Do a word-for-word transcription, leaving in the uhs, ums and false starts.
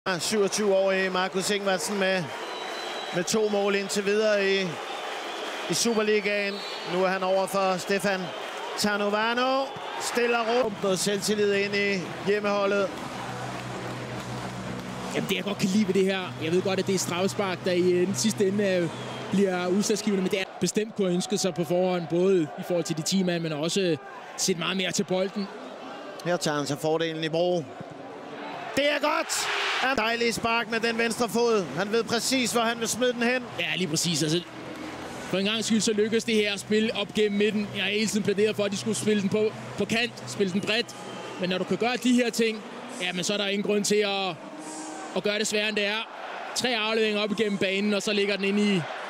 syvogtyve-årige Markus Ingvartsen med, med to mål indtil videre i, i Superligaen. Nu er han over for Stefan Tanovano. Stiller rum noget selvtillid ind i hjemmeholdet. Jamen, det jeg godt kan lide ved det her. Jeg ved godt, at det er straffespark, der i den sidste ende bliver udslagsgivende, men det er bestemt kunne have ønsket sig på forhånd, både i forhold til de ti mand, men også set meget mere til bolden. Her tager han sig fordelen i brug. Det er godt! En dejlig spark med den venstre fod. Han ved præcis, hvor han vil smide den hen. Ja, lige præcis. Altså, for en gang skyld, så lykkes det her at spille op gennem midten. Jeg har hele tiden plæderet for, at de skulle spille den på, på kant, spille den bredt. Men når du kan gøre de her ting, ja, men så er der ingen grund til at, at gøre det sværere, end det er. Tre afleveringer op igennem banen, og så ligger den inde i